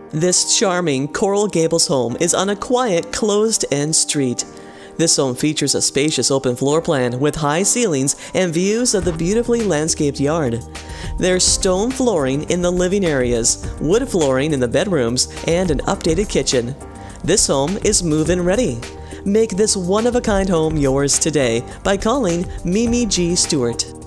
This charming Coral Gables home is on a quiet, closed-end street. This home features a spacious open floor plan with high ceilings and views of the beautifully landscaped yard. There's stone flooring in the living areas, wood flooring in the bedrooms, and an updated kitchen. This home is move-in ready. Make this one-of-a-kind home yours today by calling Mimi G. Stewart.